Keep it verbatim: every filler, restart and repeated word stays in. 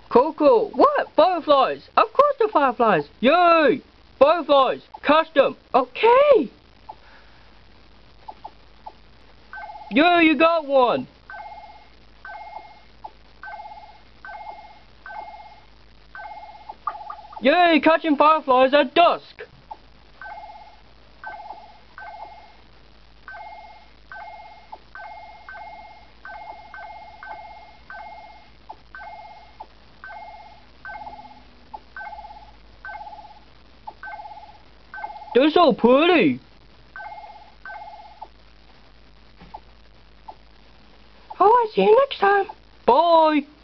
Coco, what? Fireflies! Of course the fireflies! Yay! Fireflies! Custom! Okay! Yay, you got one! Yay, catching fireflies at dusk! They're so pretty! Oh, I'll see you next time! Bye!